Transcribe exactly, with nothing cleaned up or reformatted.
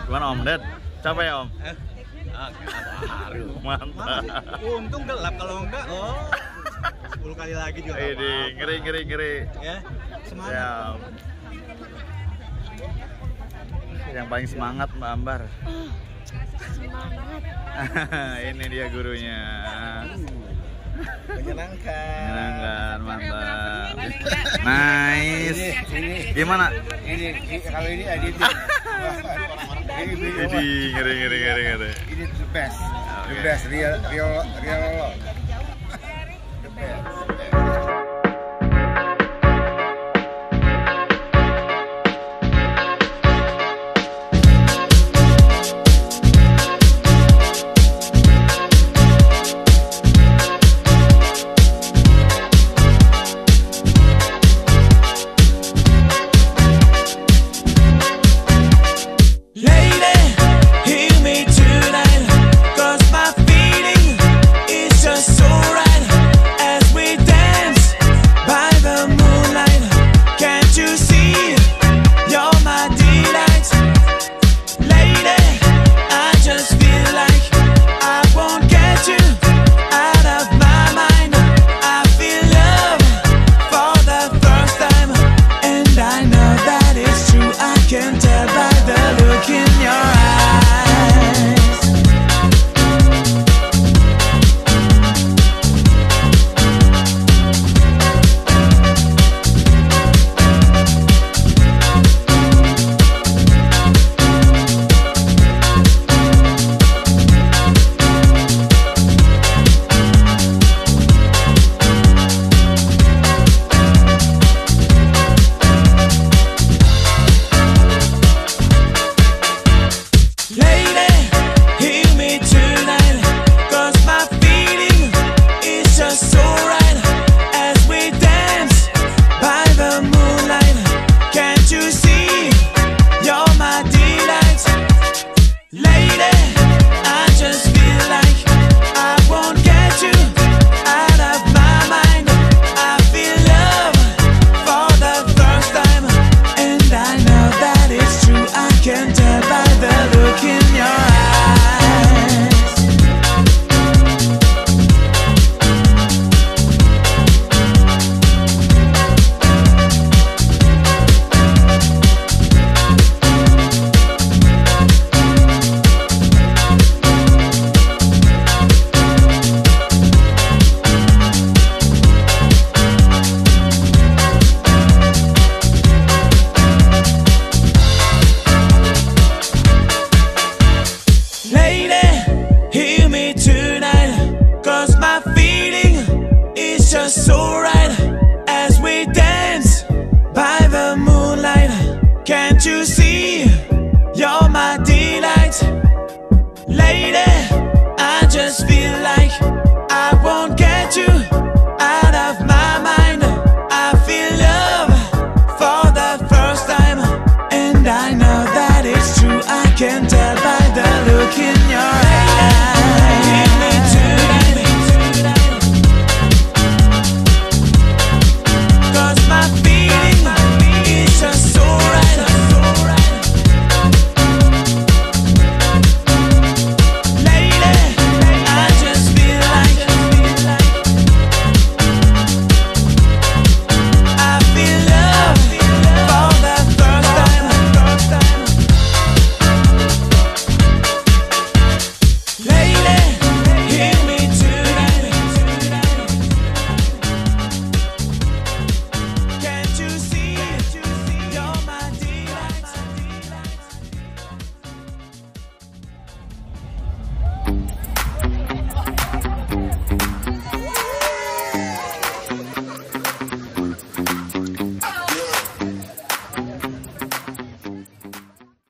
Gimana Om Ded? Capek ya Om? Eh? Ah, mantap. Untung gelap, kalau enggak oh sepuluh kali lagi juga. Ini ngeri ngeri ngeri. Ya, semangat. Ya. Yang paling semangat Mbak Ambar. Semangat. Ini dia gurunya. Menyenangkan. Menyenangkan, mantap. Nice. Gimana? Ini kalau ini editing. Ini ngeri ngeri ngeri ngeri. Ini the best. Oke. The best real real real.